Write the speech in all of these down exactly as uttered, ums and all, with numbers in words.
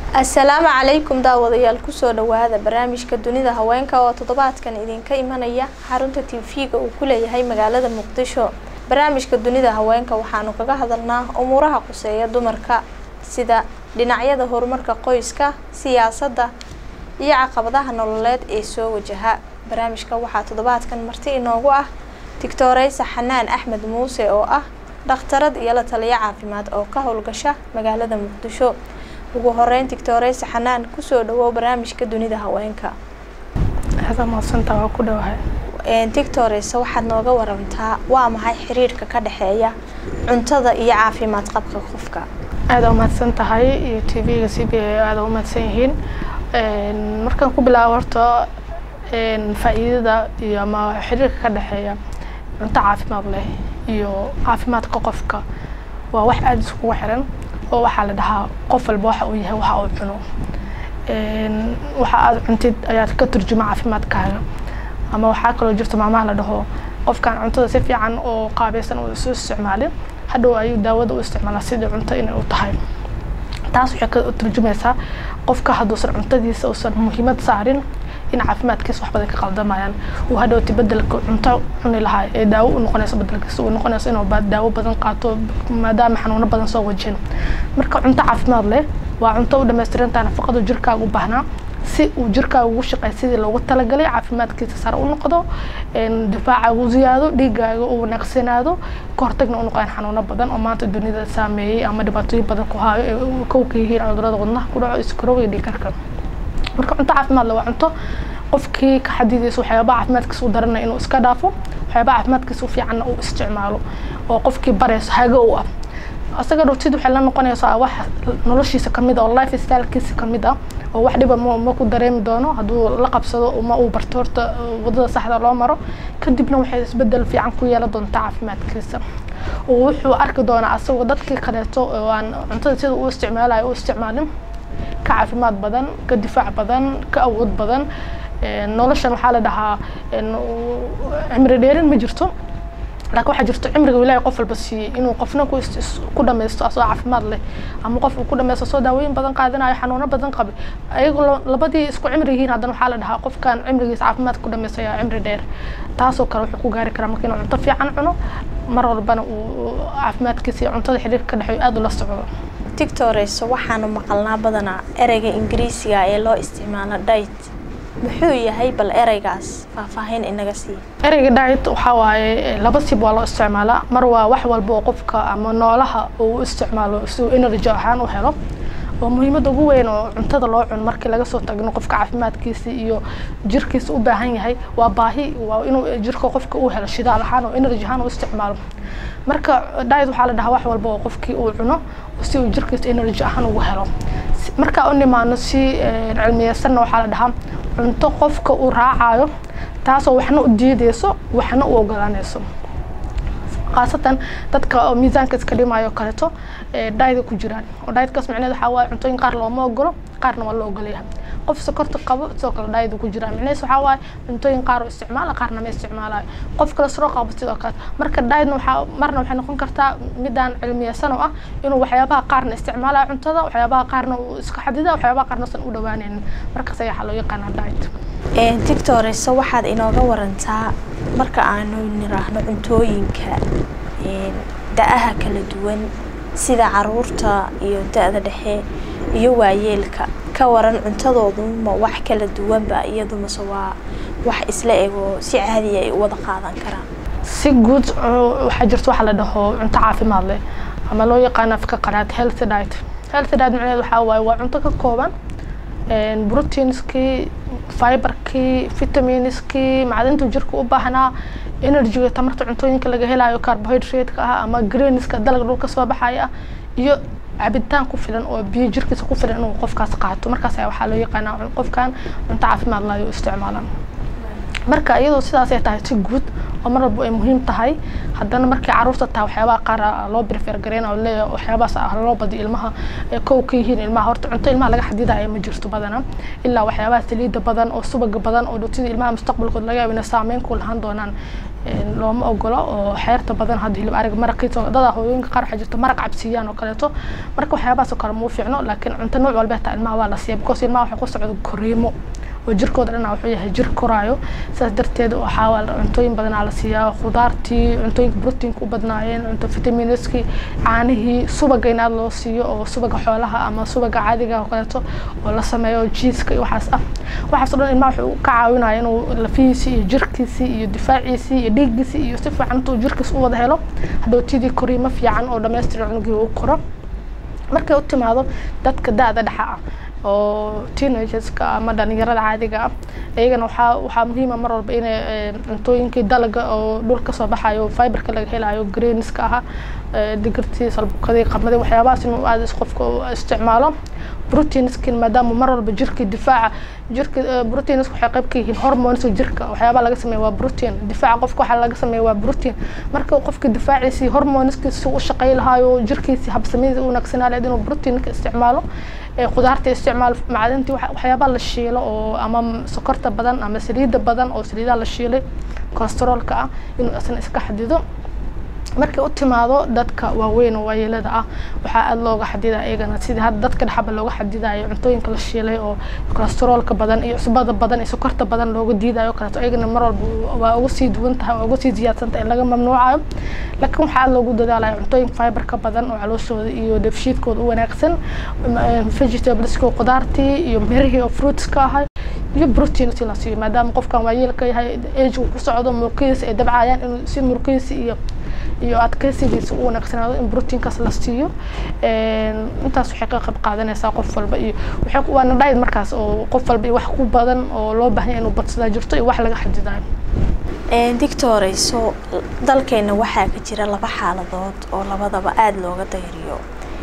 السلام عليكم داوديال كسو dhawaada barnaamijka dunida haweenka oo toddobaadkan idinka imanaya xarunta T V-ga uu ku leeyahay magaalada Muqdisho. barnaamijka dunida haweenka waxaanu kaga hadalnaa umuuraha quseeya dumarka sida dhinacyada horumarka qoyska, siyaasadda iyo caqabadaha nololeed ee soo wajaha. barnaamijka waxaa toddobaadkan marti inoogu ah Doctoraysa Xanaan Axmed Muuse oo ah dhakhtarad iyo la taliye caafimaad oo ka howlgasha magaalada Muqdisho. ugu horeyn Doctoraysa Xanaan ku soo dhawow barnaamijka dunida haweenka. hada ma santa waa ku dhawahay. een Doctoraysa waxaad nooga warantaa waa maxay xiriirka ka dhaxeeya cuntada iyo caafimaad qabka qofka. aad u mahadsan tahay iyo T V-ga C B A aad u mahadsan yihiin. een markaan ku bilaabo horta een faa'iidada iyo ma xiriirka ka dhaxeeya cunto caafimaad leh iyo caafimaadka qofka waa wax aad isku xiran oo waxa la dhahaa qof walba waxa uu yahay waxa uu cuno. een waxa aad cuntid ayaa ka turjuma caafimaadkaaga ama waxa kale oo jirto maamaha la dhaho qofkan cuntada si fiican oo qaabaysan oo soo isticmaalin hadhow ayuu daawada u isticmaalaa sidii cunto inay u tahay. taas waxay ka turjumaysaa qofka haduusan cuntadiisa uusan muhiimad saarin in caafimaadkiisa wax badan ka qaldamayaan oo hadhow tibadalka cunto cuni lahaa ee daawo u noqonayso badalkiisa uu noqonayso inuu daawo badan qaato maadaama xanuuno badan soo wajin. marka cunto caafimaad leh waa cunto u dhameystirantaa nafaqada jirkaaga u baahnaa si uu jirkaaga ugu shaqeeyo sidii loogu talagalay caafimaadkiisa sare u noqdo in difaaca uu ziyaado dhiigaaga uu wanagsanaado ka hortagna u noqon xanuuno badan oo maanta dunida saameeyay ama dhibaatooyin badan ku haayo ku yihiin cudurrada wadnaha ku dhaco iskroowga dhiig karka. marka cunto caafimaad leh waa cunto qofkii ka xadiidayso waxyaabaha caafimaadkiisa u daranay inuu iska dhaafo waxyaabaha caafimaadkiisa u fiican uu isticmaalo oo qofkii barayso hago u ah asaga rootid waxa la noqonaysaa wax noloshiisa kamid ah oo life style-kiisa kamid ah oo wax dhiba ma ku dareemi doono haduu la qabsado uma uu barto horta wadada saxda loo maro kadibna waxay isbedel fiican ku yeelan doontaa caafimaadkiisa oo wuxuu arki doonaa asagoo dadkii kaleeto oo aan cuntada sida uu isticmaalayo uu isticmaalin ka caafimaad badan ka difaac badan ka awood badan noloshan waxa la dhahaa cimri dheerin ma jirto laakiin waxa jirto cimriga Ilaahay qof walba siiyay inuu qofna ku ku dhameysto asoo caafimaad leh ama qof ku dhameysto soo daawooyin badan qaadanayo xanuuno badan qaba ayagoo labadii isku cimri yihiin haddana waxa la dhahaa qofkan cimrigiisa caafimaad ku dhameystaya cimri dheer taasoo kale wuxuu ku gaari karaa markii inuu cunto fiican cuno mar walbana uu caafimaadkiisa iyo cuntada xiriirka ka dhaxeeyo aad u la socdo. Doctoraysa waxaanu maqalnaa badanaa ereyga Ingiriisiga ee loo isticmaalo diet muxuu yahay bal ereygaas faahfaahin inaga sii. ereyga diet waxa waaye laba sib waa loo isticmaalaa mar waa wax walba oo qofka ama noolaha uu isticmaalo si uu energy ahaan u helo oo muhiimad ugu weyn oo cuntada loo cuno markii laga soo tagno qofka caafimaadkiisa iyo jirkiisa u baahan yahay waa baahi waa inuu jirka qofka uu helo shidaal ahaan oo energy ahaan u isticmaalo. marka diet waxa la dhahaa wax walba oo qofkii uu cuno si uu jirkiisa energy ahaan ugu helo. marka oo nimaano si cilmiyeysan waxa la dhahaa cunto qofka uu raacayo taasoo waxna u diideyso waxna u ogolaanayso qaasatan dadka miisaanka iska dhimayo kaleeto ee diet ku jiraan oo dietkaas macnaheedu waxa waa cuntooyin qaar looma ogolo qaarna waa loo ogolayaa. qof sokorta qabo sidoo kale diet ku jiraan macnaheedu waxa waa cuntooyin qaar oo isticmaala qaarna ma isticmaalayo qof kale soo qabo sidoo kale. marka dietna waxa marna waxay noqon kartaa midaan cilmiyeysan oo ah inuu waxyaabaha qaarna isticmaalayo cuntada waxyaabaha qaarna uu iska xadido waxyaabaha qaarna san u dhawaaneen markaas ayaa loo yaqaan diet. ee Doctoraysa waxaad inooga warantaa marka aanu niraahno cuntooyinka ee da'aha kala duwan sida caruurta iyo da'da dhexe iyo waayeelka ka waran cuntadoodu ma wax kala duwan ba iyadu ma waa wax isla ego si caadi ah u wada qaadan karaan. si guud waxa jirto waxa la dhaho cunto caafimaad leh ama loo yaqaan afka qalaad healthy diet. healthy diet macnaheedu waxa waaye waa cunto ka kooban een proteinski fiberki vitaminski macdanta jirka u baahnaa energy tamarta cuntooyinka laga helayo carbohydrate ka ah ama greenska dalagga dhulka soo baxaya iyo cabitaan ku filan oo biyo jirkiisa ku filan inuu qofkaas qaato markaas ayaa waxa loo yaqaanaa qofkan cunto caafimaad leh oo isticmaalaan. marka iyadoo sidaas ay tahay si guud oo mar walba ay muhiim tahay haddana markii caruurta taa waxyaabaha qaar loo prefer gareyn oo leeyahay waxyaabahaas ah loo badiyo ilmaha kow ka yihiin ilmaha horta cunto ilmaha laga xadidayo ma jirto badana ilaa waxyaabaha saliida badan oo subaga badan oo dhutida ilmaha mustaqbalkooda laga yaabo inay saameyn ku lahaan doonaan looma ogolo oo xeerta badan hadii hilib arag maraqiisa dada hooyooyinka qaar waxa jirto maraq cabsiyaan oo kaleeto marka waxyaabahaas kale ma fiicno laakiin cunto nooc walba taa ilmaha waa la siiyaa because ilmaha waxa ku socdo koriimo oo jirkooda dhan wuxuu yahay jir koraayo saas darteed waxa waa cuntooyin badan la siiyaa khudaartii cuntooyinka protein ku badnaayeen cunto vitaminiski caanihii subaga in aad loo siiyo oo subaga xoolaha ama subaga caadiga oo kaleeto oo la sameeyo cheese iyo waxaas ah waxaas dhan ilmaha wuxuu ka caawinayaa inuu lafihiisa iyo jirkiisa iyo difaaciisa iyo dhiiggiisa iyo si fiican uu jirkiisa u wada helo hadhootidii koriimo fiican oo dhameystiran cunugii uu koro markay u timaado dadka daada dhaxa ah oo teenagers-ka ama dhalinyarada caadiga ah ayagana waxa waxa muhiim ah mar walba inay cuntooyinkii dalaga oo dhulka soo baxayo fiberka laga helayo greenska ah digirtii salbuqadii qamadi waxyaabahaas inuu aad qofka isticmaalo proteinskin maadaama mar walba jirka difaaca jirka proteins waxay qayb ka yihiin hormones jirka waxyaabaha laga sameeyo waa protein difaaca qofka waxa laga sameeyo waa protein marka qofka difaaciisa hormoneskiisa uu shaqay lahayo jirkiisa habsamiisa uu wanaagsanaa leeyahay inuu proteinka isticmaalo khudaarta isticmaal macdanta waxyaabaha la shiilo oo ama sokorta badan ama saliida badan oo saliidaha la shiilay cholesterolka ah inuu asna iska xadido markay u timaado dadka waaweyn oo waayeelada ah waxa aad looga xadidaa iyagana sidii had dadka dhaxba looga xadidayo cuntooyinka la shiilay oo cholesterolka badan iyo cusbada badan iyo sokorta badan looga diidayo kala iyagana mar walba waa ugu sii duwan tahay oo ugu sii ziyaadsan tahay laga mamnuucayo laakiin waxa aad loogu dadaalayo cuntooyinka fiberka badan oo calooshooda iyo dheefshiidkooda u wanaagsan vegetables ko khudaartii iyo mirihii oo fruitska ah iyo protein si la siiyo maadaama qofkan waayeelka yahay age uu ku socdo murqiisa ay dabcayaan inuu si murqiisa iyo iyo adkaysigiisa uu wanaagsanado in proteinkaas la siiyo een intaas waxay ka qayb qaadanaysaa qof walba iyo waxay ku waana diet markaas oo qof walba wax ku badan oo loo baahan yahay inuu badsada jirto iyo wax laga xadidayo een doctorayso dalkeena waxa ka jira laba xaaladood oo labadaba aad looga dayriyo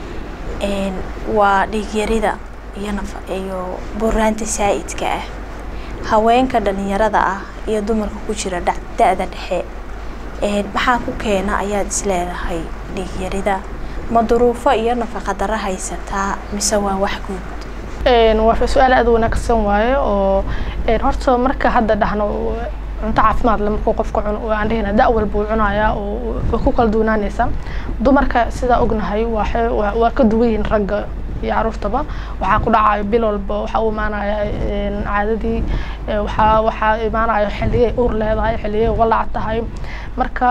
een waa dhiig-yarida iyo nafa iyo buraanta saa'idka ah haweenka dhalinyarada ah iyo dumarka ku jira da'da dhexe ee maxaa ku keena ayaad isleedahay dhiig-yarida ma duruufo iyo nafaqo darro haysataa mise waa wax guud een waa su'aal aad u wanaagsan waaye oo een horta marka hadda dhahno cunto caafimaad leh markuu qofku cuno oo aan dhahayna da' walba uu cunayaa oo ku kala duwanaanaysa dumarka sida ognahay waa waa ka duwan yihiin ragga iyo caruurtaba waxa ku dhacayo bil walba waxa uu imaanaya caadadii waxa waxa imaanaya xilliye uur leedahay xilliye walaac tahay marka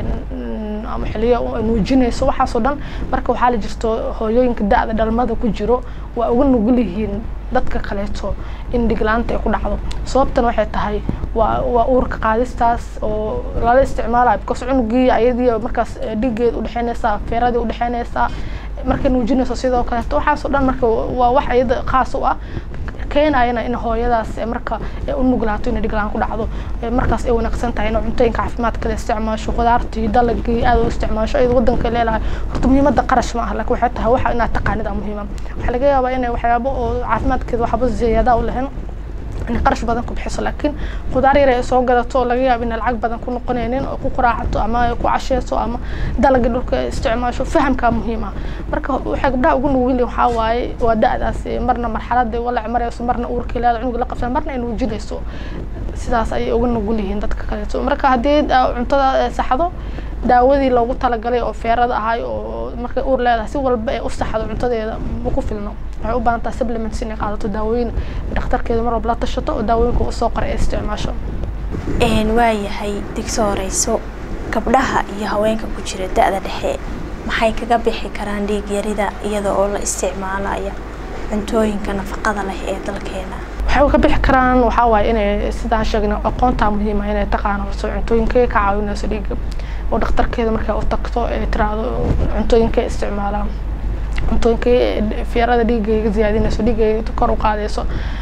ama xilliye nuujinayso waxa soo dhan marka waxa la jirto hooyooyinka da'da dhalmada ku jiro waa ugu nugul yihiin dadka kaleeto in dhiglaanta ay ku dhacdo sababtan waxay tahay waa waa uurka qaadistaas oo lala isticmaalayo because cunugii ayadii markaas dhigeed u dhaxaynaysa feeradii u dhaxaynaysa marka nuujinayso sidoo kale waxa soo dhan marka waa wax ayada khaas u ah keenayna in hooyadaas marka u nuglaato in dhiglaan ku dhacdo markaas ay wanaagsan tahay in cuntooyinka caafimaadka la isticmaasho khudaartii dalagii aad u isticmaasho ay wadanka leeyahay horta muhiimadda qarash ma aha laakiin waxay tahay waxa inaad taqaanid muhiim ah waxa laga yaabaa in waxyaabo oo caafimaadkeeda waxba ziyada u lahayn in qarash badan ku bixiso laakiin khudaar yar ay soo gadato laga yaabo in lacag badan ku noqonaynin oo ku quraacato ama ku casheyso ama dalagga dhulka isticmaasho fahamka muhiim ah marka waxa gabdhaha ugu nugul waxa waaye waa da'daas marna marxaladda walac marayso marna uurka ilaa cunug la qabsan marna inuu jinayso sidaas ay ugu nugul yihiin dadka kale marka hadii cuntada saxdo daawadii loogu talagalay oo feerada ahay oo markay uur leedahay si walba ay u saxdo cuntadeeda ma ku filno waxay u baahan tahay supplements in ay qaadato daawooyin dhakhtarkeeda mar walba la tashato oo daawooyinka u soo qoray isticmaasho een waayahay digsoorayso gabdhaha iyo haweenka ku jira da'da dhexe maxay kaga bixi karaan dhiig-yarida iyada oo la isticmaalayo cuntooyinka nafaqada leh ee dalkeena waxay ka bixi karaan waxa waaye inay sidaan sheegnay aqoonta muhiim ah inay taqaano cuntooyinka ka caawinayso dhiigga oo dhakhtarkeeda markay u tagto ee tiraado cuntooyinka isticmaalaan cuntooyinka feerada dhiigga ziyaadinayso dhiigga kor u qaadayso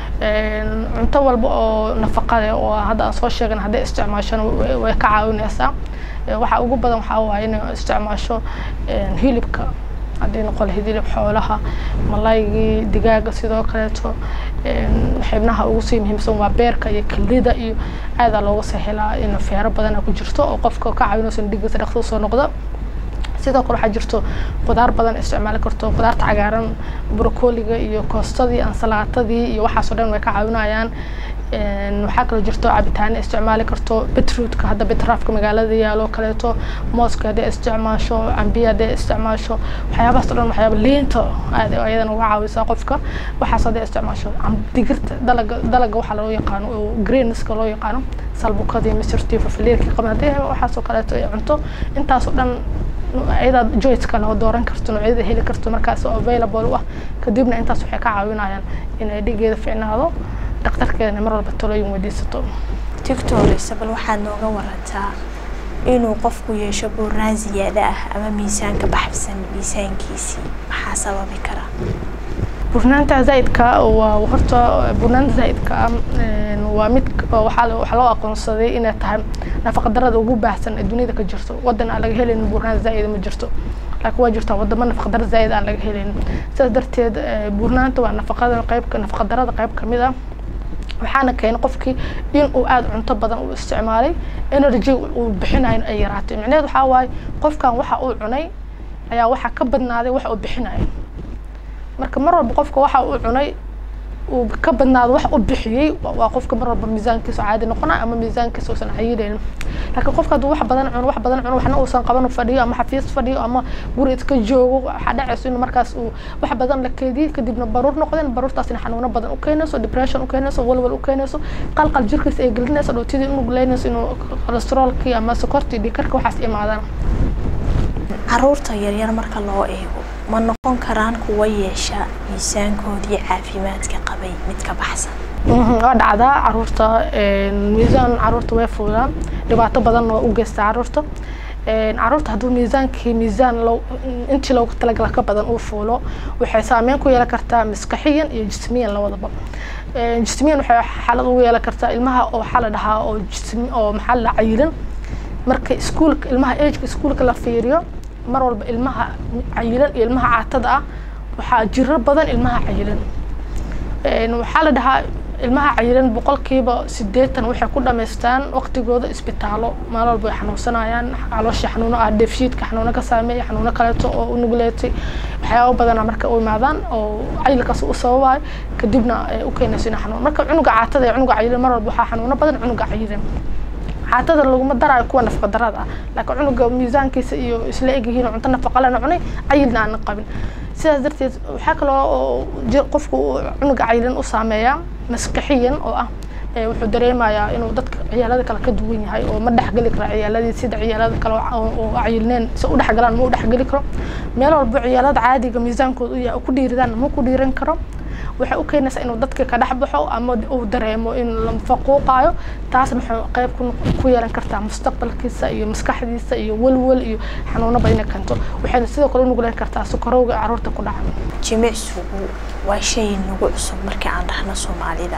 een cunto walba oo nafaqo leh oo hadda aan soo sheegnay hadday isticmaasho way ka caawinaysaa waxa ugu badan waxa waaye inay isticmaasho hilibka haddii noqon hidilib xoolaha malaygii digaaga sidoo kaleeto xibnaha ugu sii muhiimsan waa beerka iyo kildida iyo aad looga soo helaa in feero badan ku jirto oo qofka ka caawinayso dhiigga dhaqso soo noqdo sidoo kale waxaa jirto qudaar badan isticmaali karto qudaarta cagaaran broccoliga iyo koostadii ansalaatadii iyo waxaas oo dhan way ka caawinayaan waxaa kale jirto cabitaan isticmaali karto beetrootka hadda beetraafka magaalada yaalo kaleeto mooska hadii isticmaasho cambiya hadii isticmaasho waxyaabahaas oo dhan waxyaaba liinta aad ayadana uga caawisa qofka waxaas hadii isticmaasho digirta dalaga dalaga waxa loo yaqaan oo greenska loo yaqaan salbukadii misirtii fafleerkii qamadii waxaas oo kaleeto ay cunto intaas oo dhan ayada joyce kala dooran karto noocyada heli karto markaas oo available ah kadibna intaas waxay ka caawinayaan in ay dhigeeda fiicnaado dhaqtarkeena mar walba talooyin weydiisato tiktoorisa bal waxaad nooga warantaa inuu qofku yeesho buurnaan ziyaada ah ama miisaanka baxsan miisaankiisii maxaa sababi kara burnaanta zaidka waa horta burnaanta zaidka waa mid waxa loo aqoonsaday inay tahay nafaqo darrada ugu baahsan ee dunida ka jirto wadan aan laga helin burnaan zaid ma jirto laakiin waa jirta wadamo nafaqo darrada zaid aan laga helin sidaas darteed burnaanta waa nafaqada qaybka nafaqo darrada qayb kamid ah waxaana keenay qofkii in uu aad cunto badan u isticmaalay energy uu bixinayo ay yaraatay macnaheedu waxa waaye qofkan waxa uu cunay ayaa waxa ka badnaaday waxa uu bixinayo marka mar walba qofka waxa uu cunay uu ka badnaado wax uu bixiyay waa qofka mar walba miisaankiisa caadi noqonaa ama miisaankiisa uusan cayileen laakiin qofka haduu wax badan cuno wax badan cuno waxna uusan qaban fadhiyo ama xafiis fadhiyo ama guri iska joogo waxa dhacayso in markaas uu wax badan la keediyo kadibna baruur noqdeen baruurtaasina xanuuno badan u keenayso depression u keenayso walwal u keenayso qalqal jirkiisa ay gelinayso dhootidii inuu galeynayso inuu cholesterolkii ama sokortii dhiigkarka waxaas imaadaan caruurta yaryar marka loo eego ma noqon karaan kuwa yeesha miisaankoodii caafimaadka qabay mid ka baxsan waa dhacdaa caruurta miisaan caruurta way fuulaan dhibaato badan oo u geysta caruurta caruurta hadduu miisaankii miisaan intii loogu talagalay ka badan uu fuulo waxay saameyn ku yeelan kartaa maskaxiyan iyo jismiyan labadaba jismiyan waxay xaalad ugu yeelan kartaa ilmaha oo waxa la dhahaa oo jismi oo maxaa la cayilan marka iskuulka ilmaha age iskuulka la fiiriyo mar walba ilmaha cayilan iyo ilmaha caatada ah waxa jiro badan ilmaha cayilan een waxa la dhahaa ilmaha cayilan boqolkiiba siddeetan waxay ku dhameystaan waqtigooda isbitaalo mar walba ay xanuunsanayaan caloosha xanuuno ah dheefshiidka xanuuno ka saameeya xanuuno kale oo u nugleetay waxyaabo badan marka u imaadaan oo cayilkaas u sababay kadibna u keenaysa xanuun marka cunuga caatada iyo cunuga cayilan mar walba waxa xanuuno badan cunuga cayilan caatada laguma darayo kuwa nafaqo darrada ah laakiin cunuga miisaankiisa iyo isla egyihiin cunto nafaqo leh cunay cayilna aan qabin sidaas darteed waxa kale oo qofku cunuga cayilan u saameeyaa maskaxiyan oo ah wuxuu dareemayaa inuu dadka ciyaalada kale ka duwan yahay oo ma dhaxgali karo ciyaaladii sida ciyaalada kale oo cayilneen si u dhaxgalaan ma u dhaxgali karo meel walba ciyaalada caadiga miisaankoodu uu ku dhiiridaan ma ku dhiiran karo waxa uu keenaysaa inuu dadka ka dhaxbaxo ama uu dareemo in la faquuqayo taasna wuxuu qayb ku yeelan kartaa mustaqbalkiisa iyo maskaxdiisa iyo walwal iyo xanuuno badan kanto waxayna sidoo kale u nuglaan kartaa sokorowga caruurta ku dhaca jimicsigu waa shay nagu cusub markii aan dhahno Soomaalida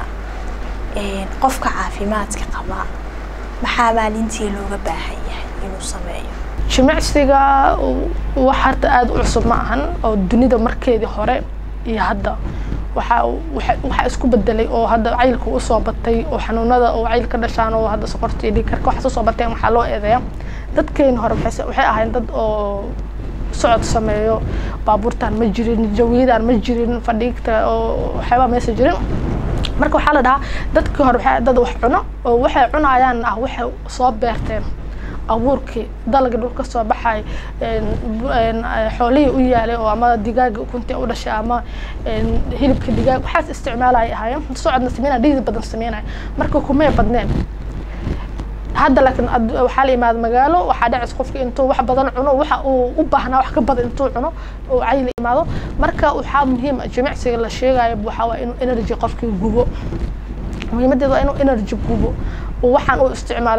ee qofka caafimaadka qaba maxaa maalintii looga baahan yahay inuu sameeyo jimicsiga wax harta aad u cusub ma ahan oo dunida markeedii hore iyo hadda waxa waxa isku bedelay oo hadda cayilku u soo batay oo xanuunada oo cayil ka dhashaan oo hadda sokortii dhiigkarka waxa soo batay waxa loo eedeeyaa dadkeen hore waxay waxay ahayn dad oo socod sameeyo baabuurtan ma jirin jawiyadan ma jirin fadhiigta oo waxba ma jirin marka waxa la dhahaa dadkii hore waxay dad wax cuno oo waxay cunayaan ah waxay soo beerteen abuurkii dalga dhulka soo baxay een xoolihii u yaalay oo ama digaaga ukunta u dhashay ama hilibka digaag waxaas isticmaalay ahaayeen socodna sameeyay dhiid badan sameeyay marka kuma badneen hadda laakiin waxa la imaad magaalo waxa dhacis qofkii intuu wax badan cuno waxa uu u baahnaa wax ka badan intuu cuno oo cayil imaado marka waxa muhiim ah jimicsiga la sheegayo waxa waa inuu energy qofkii gubo muhiimadeedu waa inuu energy gubo waxaan uu isticmaalay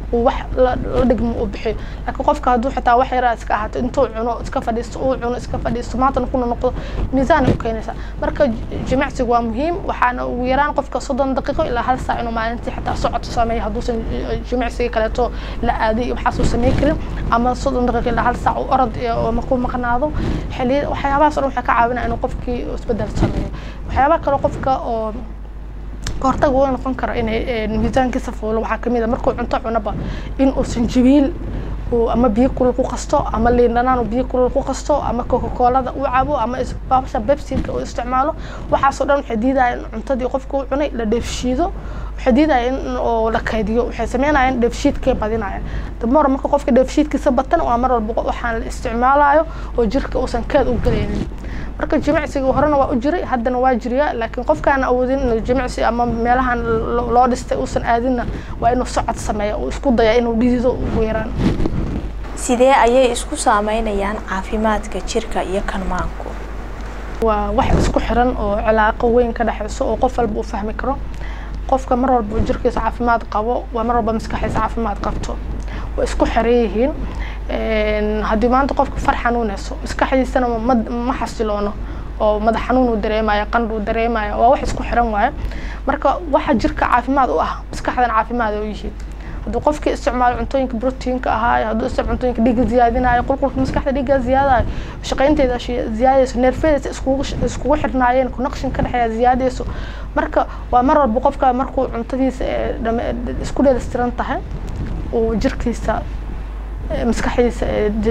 wax la dhigmo u bixiyo laakiin qofka hadduu xitaa wax yar iska ahaato intuu cuno iska fadhiisto uu cuno iska fadhiisto maantana kuna noqdo miisaan u keenaysa marka jimicsigu waa muhiim waxaana ugu yaraan qofka soddon daqiiqo ilaa hal saac inuu maalintii xitaa socod sameeyo hadduusan jimicsiga kaleeto la aaday waxaas uu sameyn karin ama soddon daqiiqo ilaa hal saac uu orod oo markuu maqnaado xilli waxyaabahaas waxay ka caawinayaan inuu qofkii isbedel sameeyo waxyaabaha kale qofka oo kahortag uu noqon karo inay miisaankiisa fuulo waxaa kamid ah markuu cunto cunaba in uu sanjabiil ama biyo kulul ku qasto ama liin dhanaan biyo kulul ku qasto ama coca-colada uu cabo ama isbaabsha pepsi-ga uu isticmaalo waxaas oo dhan waxay diidayaan cuntadii qofku uu cunay la dheefshiido waxay diidayaan in oo la kaydiyo waxay sameynayaan dheefshiidkay badinayaan damar marka qofka dheefshiidkiisa batan waa mar walba waxaan la isticmaalayo oo jirka uusan kaad u galaynin marka jimicsiga horena waa u jiray haddana waa jiriya laakiin qofkaan awoodin inuu jimicsi ama meelahan loo dhistay uusan aadinna waa inuu socod sameeyo uu isku daya inuu dhidido ugu yaraan sidee ayay isku saameynayaan caafimaadka jirka iyo kan maanku waa wax isku xiran oo cilaaqo weyn ka dhaxayso oo qof walba uu fahmi karo qofka mar walba jirkiisa caafimaad qabo waa mar walba maskaxdiisa caafimaad qabto waa isku xiran yihiin haddii maanta qofka far xanuunayso maskaxdiisana ma xasiloono oo madax xanuun uu dareemayo qandh uu dareemayo waa wax isku xiran waaye marka waxa jirka caafimaad u ah maskaxdana caafimaad u yihiin hadduu qofkii isticmaalo cuntooyinka proteinka ahaa hadduu isticmaalo cuntooyinka dhiigga ziyaadinayo qulqulka maskaxda dhiigga ziyaadayo shaqaynteeda ziyaadayso neerfadeeda iskugu iskugu xirnaayeen connection ka dhexeeya ziyaadayso marka waa mar walba qofka markuu cuntadiisa isku dheelitiran tahay uu jirkiisa maskaxdiisa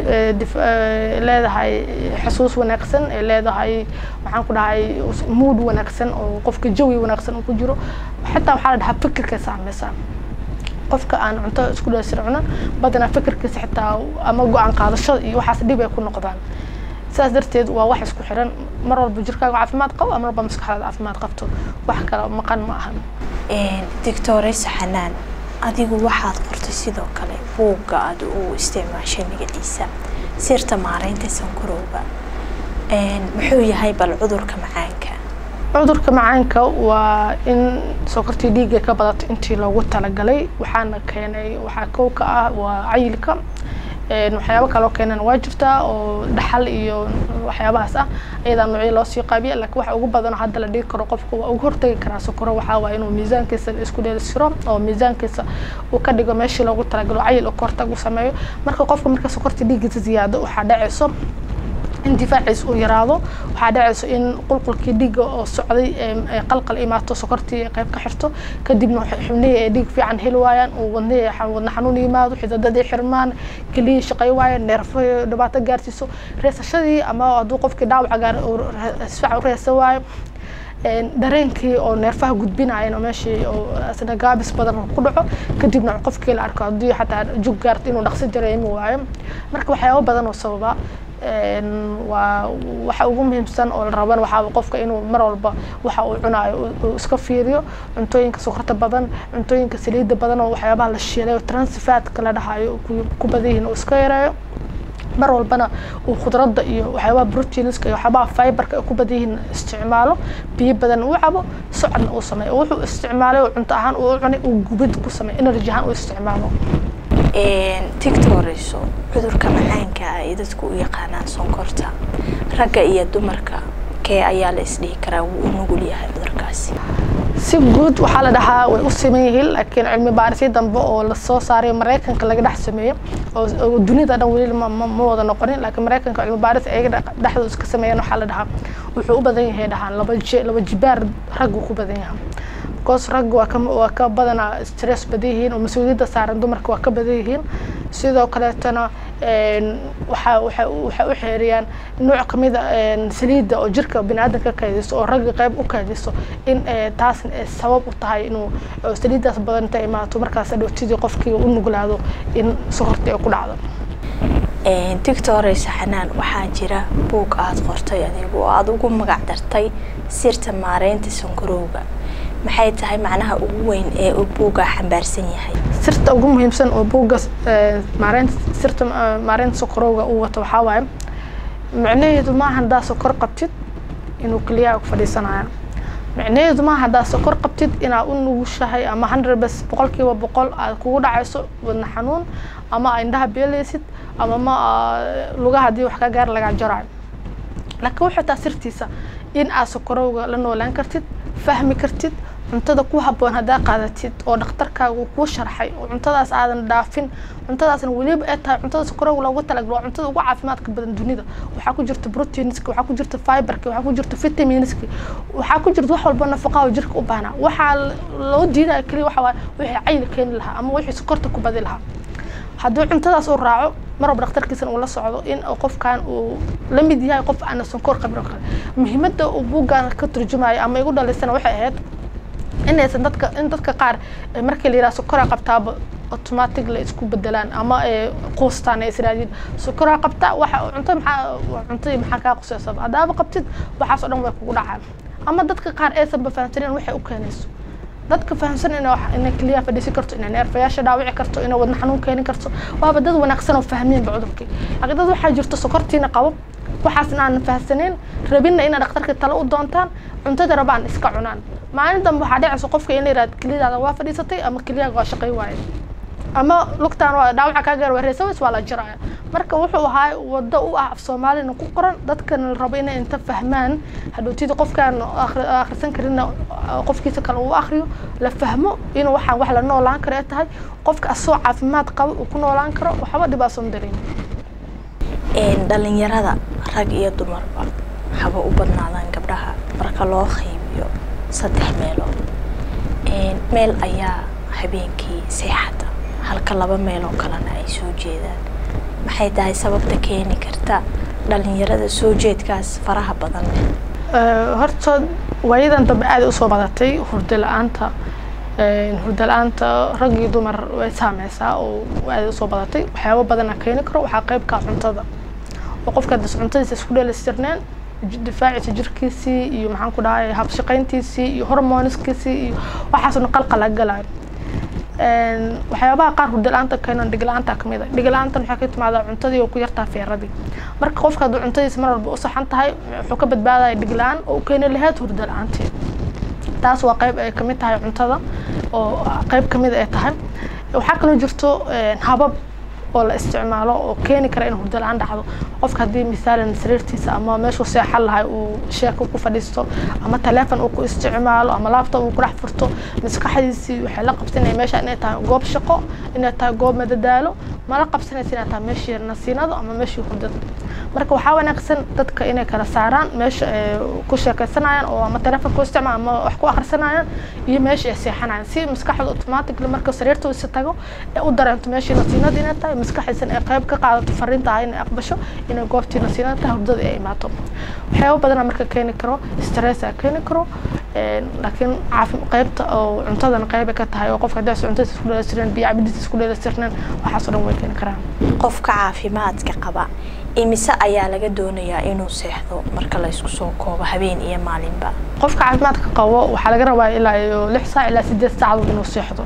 leedahay xasuus wanaagsan ee leedahay waxaan ku dhahay mood wanaagsan oo qofka jawi wanaagsan uu ku jiro xitaa waxaa la dhahaa fikirka saameeysan qofka aan cunto isku dheelitiran badana fikirkiisa xitaa ama go'aan qaadashada iyo waxaas dhib ay ku noqdaan saas darteed waa wax isku xiran mar walba jirkaaga caafimaad qabo ama walba maskaxdaada caafimaad qabto wax kale maqan ma ahan doctoressa Xanaan adigu waxaad qortay sidoo kale buugga aad u isticmaashay magaciisa sirta maareynta sonkorowga muxuu yahay bal cudurka macaanka cudurka macaanka waa in sonkortii dhiigga ka badato intii loogu talagalay waxaana keenay waxaa kow ka ah waa cayilka waxyaabo kale oo keenana waa jirtaa oo dhaxal iyo waxyaabahaas ah ayada noocyo loo sii qaabiyo laakiin waxa ugu badan hadda la dhigi karo qofku waa ugu hortagi karaa sonkoro waxaa waa inuu miisaankiisa isku dheelitiro oo miisaankiisa uu ka dhigo meeshii loogu talagalo cayil oo hortag u sameeyo marka qofka marka sonkorta dhiiggiisa ziyaado waxaa dhacayso in difaaciisa uu yaraado waxaa dhacayso in qulqulkii dhiigga oo socday ay qalqal imaato sonkortii qayb ka xirto kadibna xubnihii ay dhiig fiican heli waayaan oo wadnihii wadna xanuun yimaado xididadii xirmaan keliyii shaqay waayaan neerfo dhibaato gaarsiiso reesashadii ama hadduu qofkii dhaawac gaar isfac u reesa waayo dareenkii oo neerfaha gudbinayeen oo meeshii oo asna gaabis badan ku dhaco kadibna qofkii la arko haddii xataa jug gaarto inuu dhaqsi dareemi waayo marka waxyaabo badan oo sababa waa waxa ugu muhiimsan oo la rabo waxa qofka inuu mar walba waxa uu cunayo uu iska fiiriyo cuntooyinka sonkorta badan cuntooyinka saliidda badan oo waxyaabaha la shiilay trans fat kala dhahayo ku badiyeen oo iska yareeyo mar walbana uu khudradda iyo waxyaabaha proteinska iyo waxyaabaha fiberka ku badiyeen isticmaalo biyo badan uu cabo socodna uu sameeyo wuxuu isticmaalay cunto ahaan uu cunay uu gubid ku sameeyo energy ahaan uu isticmaalo tictoreyso cudurka macaanka ay dadku u yaqaanaan sonkorta ragga iyo dumarka kee ayaa la isdhihi karaa uu nugul yahay cudurkaasi si guud waxaa la dhahaa way u sameeyeen yihiin laakiin cilmi baarisyo dambe oo la soo saaray Mareykanka laga dhex sameeyo oo dunida dhan weli ma wada noqonin laakiin Mareykanka cilmi baaris ay dhexdooda iska sameeyeen waxaa la dhahaa wuxuu u badan yahay dhahaan laba laba jibaar rag ku badan yahay كوس رج وكم وكبدنا ستريس بديهين ومسؤولية صارن دمر كوك بديهين سيدا كلاتنا وح وح وح وحريان نوع كميدا سليد أو جركة بنادم ككيدس أو رج قيب وكيدس إن تاس السبب وطهي إنه سليد بدن تيما تمركز لو تيجي قفكي ونقول هذا إن صهرتي أقول هذا دكتوريس Xanaan waxaa jira buug aad qortay adigu aad ugu magac dartay sirta maareynta sonkorowga maxay tahay macnaha ugu weyn ee uu buuga xambaarsan yahay sirta ugu muhiimsan oo buuga maareynta sirta maareynta sonkorowga uu wato waxa waaye macnaheedu ma ahan daa sokor qabtid inuu kaliya ku fadhiisanayo micnaheedu ma haddaa sokor qabtid inaad u nugushahay ama hundred bas boqolkiiba boqol aad kugu dhacayso wadna xanuun ama indhaha beelaysid ama ma lugaha haddii wax ka gaar laga jarayo laakiin waxay taa sirtiisa in aad sokorowga la noolaan kartid fahmi kartid cuntada ku habboon hadaa qaadatid oo dhakhtarkaagu ku sharxay oo cuntadaas aadan dhaafin cuntadaasna waliba ay tahay cuntada sokorowga loogu talagalay cuntada ugu caafimaadka badan dunida waxa ku jirta proteinska waxa ku jirta fiberka waxa ku jirta vitaminska waxa ku jirta wax walba nafaqo oo jirka u baahnaa waxa loo diiday kaliya waxa wixii cayil keen lahaa ama wixii sokorta ku badin lahaa haddii cuntadaas uu raaco marba dhakhtarkiisana uu la socdo in qofkan uu la mid yahay qof aan sonkor qabin muhiimadda uu buugaan ka turjumayo ama igu dhalisana waxay ahayd in aysan dadka in dadka qaar markii la yiraahdo sokor qabtaaba automatic la isku bedelaan ama ee qoostaan ay israadin sokor qabta waxa cunto maxaa cuntada maxaa ka qosaysan hadaaba qabtid waxaas oo dhan way kugu dhacaan ama dadka qaar aysan ba fahansanin waxay u keenayso dadka fahansan in wax in kaliya fadhiisi karto in neerfayaasha dhaawici karto in wadna xanuun keeni karto waaba dad wanaagsan oo fahmeen cudurkii laakiin dad waxa jirto sokortiina qabo waxaasna aan fahansanin rabina in dhakhtarka talo u doontaan cuntada rabaan iska cunaan maalintan waxa dhacayso qofka in la yiraahdo kaliya waa fadhiisatay ama kaliya waa shaqay waayay ama lugtaan waa dhaawac ka gaar wareysay waa la jiraa marka wuxuu ahaa wado u ah Soomaaliya ku qoran dadkan rabo inay inta fahmaan hadhootida qofkan akhrisan karina qofkiisa kale uu akhriyo la fahmo in waxa wax la noolaan karo tahay qofka asoo caafimaad qabo uu ku noolaan karo waxba dhibaasan dareemo een dhalinyarada rag iyo dumarba haba u badnaadaan gabdhaha marka loo qiimeeyo saddex meelood een meel ayaa habeenkii seexata halka laba meel oo kalena ay soo jeedaan maxay tahay sababta keeni karta dhalinyarada soo jeedkaas faraha badan ee horta waayadan dambe aad u soo badatay hurdo la'aanta ee hurdo la'aanta rag iyo dumar way saamaysaa oo aad u soo badatay waxyaabo badan keeni karo waxa qayb ka cuntada oo qofka cuntada isku dheelitirnaan difaaciisa jirkiisii iyo maxaan ku dhahay hab shaqayntiisii iyo hormoonskiisii iyo waxaas oo qalqal galay een waxyaabaha qaar hurdo la'aanta keenan dhig la'aanta kamid ah dhig la'aanta waxa ka timaada cuntadii oo ku yartaa feeradii marka qofka hadduu cuntadiisa mar walba u saxan tahay wuxuu ka badbaadayaa dhig la'aan oo keeni lahayd hurdo la'aantii taas waa qayb ay kamid tahay cuntada oo qayb kamid ay tahay waxa kale jirto habab oo la isticmaalo oo keeni kara in hurdo la'aan dhacdo qofka hadii misaalan sariirtiisa ama meeshu seexan lahay uu sheeko ku fadhiisto ama telefoon uu ku isticmaalo ama laptop uu ku dhex furto maskaxdiisii waxa la qabsanay meesha inay tahay goob shaqo inay tahay goob madadaalo ma la qabsanaysa inay tahay meeshii nasiinado ama meeshii hurdada marka waxa wanaagsan dadka inay kala saaraan meesha ku sheekaysanayaan oo ama telefoon ku isticmaalo ama wax ku akhrisanayaan iyo meesha ay seexanayaan si maskaxdu automatic marka sariirtu is tago ee u dareento meeshii nasiinada inay tahay maskaxdiisa ay qayb ka qaadato fariinta ay inay aqbasho inay goobtii nasiinada hurdada ay imaato waxyaabo badan marka keeni karo stress ay keeni karo ee laakiin caafimaad qaybta oo cuntadan qayb ka tahay oo qofka haddii cuntada isku dheelitiran biyo cabidis isku dheelitiran waxa soo dhan way keeni karaan qofka caafimaadka qaba imise ayaa laga doonayaa inuu seexdo marka la isku soo koobo habeen iyo maalinba qofka caafimaadka qabo waxa laga rabaa ilaa lix saac ilaa siddeed saacadood inuu seexdo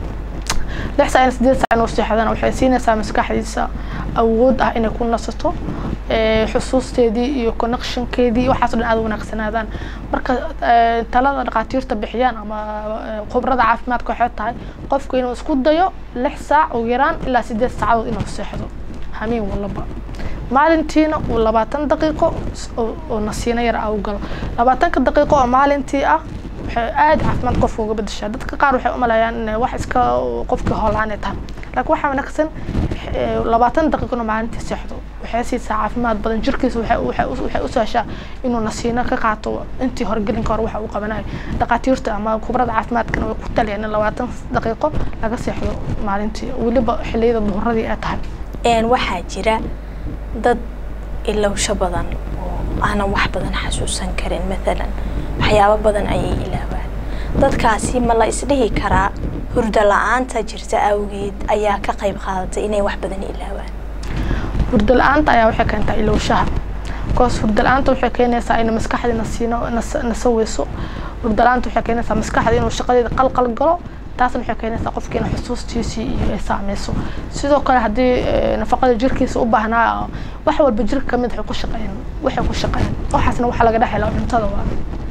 lix saac ilaa siddeed saac inuu seexdana waxay siinaysaa maskaxdiisa awood ah inay ku nasato ee xusuusteedii iyo connectionkeedii waxaas dhan aad wanaagsanadaan marka talada dhaqaatiirta bixiyaan ama khibrada caafimaadka waxay tahay qofku inuu isku dayo lix saac oo yaraan ilaa siddeed saacadood inuu seexdo hameen walba maalintiina uu labaatan daqiiqo oo nasiino yar ah u galo labaatan daqiiqo oo maalintii ah waxay aad caafimaad qofka uga bedeshaa dadka qaar waxay u maleeyaan in wax iska qofka hoolaan ay tahay laakiin waxa wanaagsan labaatan daqiiqo maalintii seexdo waxay siisaa caafimaad badan jirkiisa waxay waxay u saashaa inuu nasiino ka qaato intii horgelin ka hor waxa uu qabanayo dhaqaatiirta ama khibrada caafimaadkana way ku taliyaan in labaatan daqiiqo laga seexdo maalintii waliba xilliyada duhuradii ay tahay een waxa jira dad ilowsho badan oo aan wax badan xasuusan karin midaan waxyaabo badan ayay ilaawaan dadkaasi ma la isdhihi karaa hurdo la'aanta jirta awgeed ayaa ka qayb qaadatay inay wax badan ilaawaan hurdo la'aanta ayaa waxay keentay ilowshaha koos hurdo la'aanta waxay keenaysaa in maskaxda nasiino nasaweyso hurdo la'aanta waxay keenaysaa maskaxda inuu shaqadeeda qalqal galo taasna waxay keenaysaa qofka inuu xusuustiisa iyo ay saameyso sidoo kale hadii nafaqada jirkiisa u baahnaa wax walba jirka kamid ah ku shaqeeyaan waxay ku shaqeeyaan waxaasna waxa laga dhaxlaa cuntada waa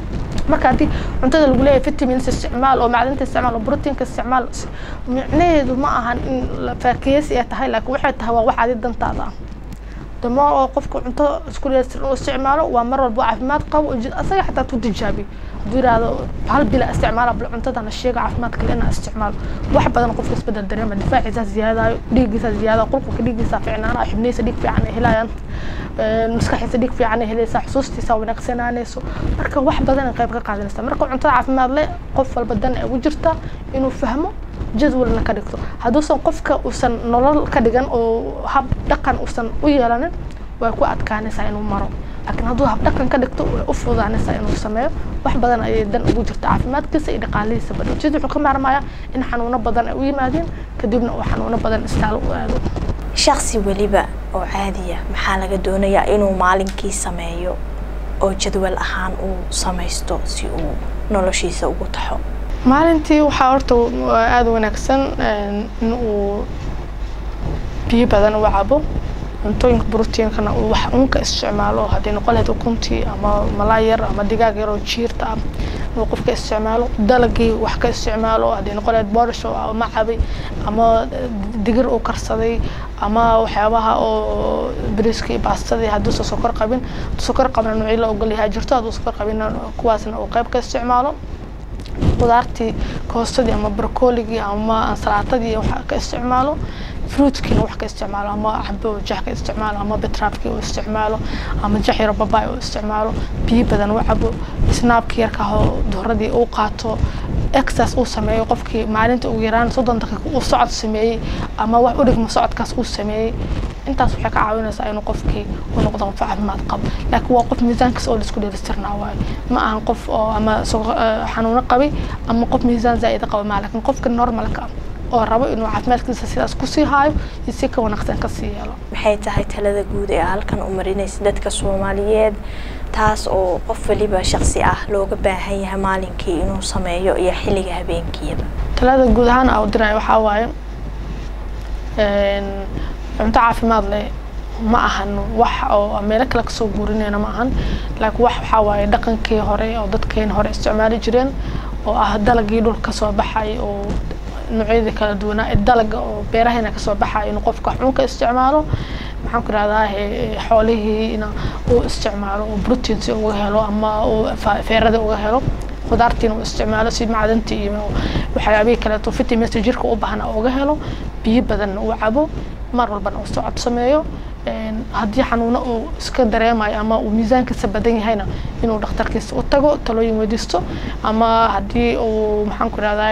marka hadii cuntada lagu leeyahay vitamins isticmaal oo macdanta isticmaal oo proteinka isticmaal micnaheedu ma ahan in faakiyasi ay tahay laakiin waxay tahay waa wax aad dantaada dama oo qofka cunto isku leeyahay oo isticmaalo waa mar walba caafimaad qabo asaga xataa tu tijaabi diraado hal bila isticmaal bal cuntada na sheega caafimaadka leena isticmaal wax badan qofka isbedel dareema difaaciisa ziyaadayo dhiiggiisa ziyaada qulqulka dhiiggiisa fiicnaana xubnihiisa dhiig fiican ay helayaan maskaxdiisa dhiig fiican ay helaysaa xusuustiisa wanaagsanaaneeso marka wax badan qayb ka qaadanaysa marka cuntada caafimaad leh qof walba dan ay u jirta inuu fahmo jadwalna ka dhigto haduusan qofka uusan nolol ka dhigan oo hab dhaqan uusan u yeelanin way ku adkaanaysaa inuu maro laakiin hadduu hab dhaqan ka dhigto way u fududaanaysaa inuu sameeyo wax badan ayay dan ugu jirta caafimaadkiisa iyo dhaqaalihiisa badho sidii wuxuu ka maarmayaa in xanuuno badan ay u yimaadeen kadibna uu xanuuno badan istaal u aado shakhsi waliba oo caadiya maxaa laga doonayaa inuu maalinkii sameeyo oo jadwal ahaan uu samaysto si uu noloshiisa ugu taxo maalintii waxaa horta aad u wanaagsan in uu biyo badan u cabo cuntooyinka proteinkana uu wax unka isticmaalo hadii noqon lahayd ukuntii ama malaay yar ama digaag yar oo jiirta ah uu qofka isticmaalo dalagii wax ka isticmaalo hadii noqon lahayd boorash ama cabay ama digir uu karsaday ama waxyaabaha oo bariiskii baastadii hadii soo sokor qabin sokor qabna nooc la ogol yahay jirto hadii sokor qabin kuwaasna uu qayb ka isticmaalo qudaartii koostadii ama broccoli ama ansalaatadii waxa ka isticmaalo fruitkina wax ka isticmaalo ama cambo jax ka isticmaalo ama betrafki oo isticmaalo ama jaxiro babaay oo isticmaalo biyo badan oo cabo snaabki yarka oo dooradii uu qaato exercise uu sameeyo qofkii maalinta ugu yaraan soddon daqiiqo uu socod sameeyay ama wax u dhigmo socodkaas uu sameeyay intaas waxay ka caawinaysaa inuu qofkii uu noqdo qof caafimaad qabo laakiin waa qof miisaankiisa oo la isku dheelitirnaa waayo ma ahan qof oo ama xanuuno qabay ama qof miisaan zaa'id qaba ma laakiin qofka normalka oo rabo inuu caafimaadkiisa sidaas ku sii haayo si ka wanaagsan ka sii yeelo maxay tahay talada guud ee halkan u marinaysa dadka Soomaaliyeed taas oo qof waliba shakhsi ah looga baahan yahay maalinkii inuu sameeyo iyo xilliga habeenkiiba talada guud ahaan oo diray waxa waaye een cunto caafimaad leh ma ahan wax oo meel kale ka soo guurinayna ma ahan laakiin wax waxa waaye dhaqankii hore oo dadkeen hore isticmaali jireen oo ah dalagii dhulka soo baxay oo noocyada kala duwan ee dalaga oo beeraheena ka soo baxay inuu qofka xunka isticmaalo maxaan ku raadhaa xoolihii uu isticmaalo oo protein si uu helo ama uu feerada uu helo qudaartiin uu isticmaalo si macdantii iyo waxyaabaha kale oo vitamins jirka u baahan uu helo biyo badan uu cabo mar walba uu socod sameeyo haddii xanuuno uu iska dareemayo ama uu miisaankiisa badan yahayna inuu dhakhtarkiisa u tago talooyin weydiisto ama haddii uu maxaan ku raadhaa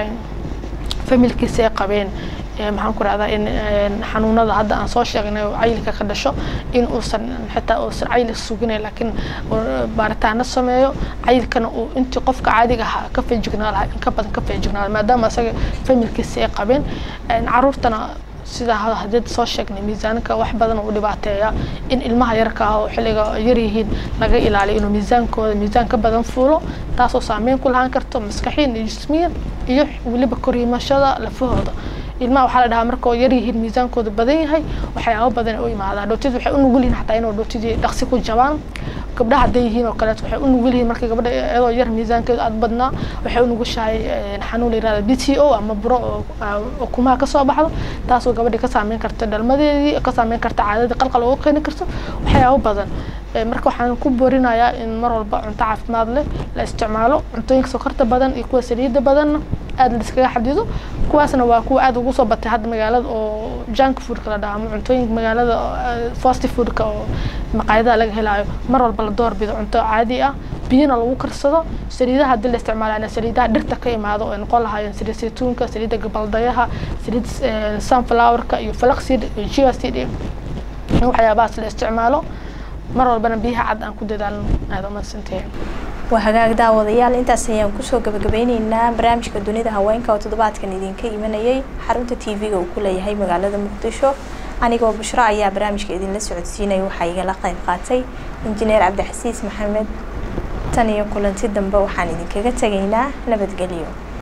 familkiisa ay qabeen maxaan ku raadhaa in xanuunada hadda aan soo sheegnay oo cayilka ka dhasho in uusan xitaa uusan cayil suginay laakiin baaritaano sameeyo cayilkana uu intii qofka caadiga ah ka feejignaa lahaa in ka badan ka feejignaa maadaama asaga familkiisa ay qabeen caruurtana sida hadda soo sheegnay miisaanka wax badan oo dhibaateeya in ilmaha yarka ah oo xilliga yar yihiin laga ilaaliyo inuu miisaankooda miisaan ka badan fuulo taas oo saameyn ku lahaan karto maskaxiyan iyo jismiyan iyo waliba koriimashada lafahooda ilmaha waxa la dhahaa marka yar yihiin miisaankooda badan yahay waxyaabo badan oo yimaada dhootid waxay u nugul yihiin xataa inuu dhootidii dhaqsi ku jabaan gabdhaha hadday yihiin oo kale waxay u nugul yihiin markay gabadha iyadoo yar miisaankeedu aad badnaa waxay u nugushahay xanuun la yiraahdo B T O ama buro oo kumaha ka soo baxdo taas oo gabadha ka saameyn karta dhalmadeedii ka saameyn karta caadada qalqal oo keeni karto waxyaabo badan marka waxaan ku boorinayaa in mar walba cunto caafimaad leh la isticmaalo cuntooyinka sokorta badan iyo kuwa saliidda badan aad la iskaga xadido kuwaasna waa kuwa aad ugu soo batay hadda magaalada oo junk food kala dhaamo cuntooyinka magaalada fast food ka oo maqaayadaha laga helayo mar walba la door bido cunto caadi ah biyana lagu karsado saliidaha hadii la isticmaalayo saliidaha dhirta ka imaado oo noqon lahaayeen saliid saytuunka saliidda gabaldayaha saliid sunflower-ka iyo flaxseed iyo chia seed waxyaabahaas la isticmaalo mar walbana biyaha cad aan ku dadaalno aad uma santeen وهاجاك داود يال أنت سيان كسر جبجبيني إن برامج كدنيا هواين كوتدبات كان يدين كي إيمانية حرمت تي في وكل هي مجالات مقدشة أنا جو بشرع يا برامج كدين لسه عدسينا يوحي لقى قاتي إنجنير عبد الحسيس محمد تاني يقول أنت دم بوحاني دين كجت جينا لبد جليو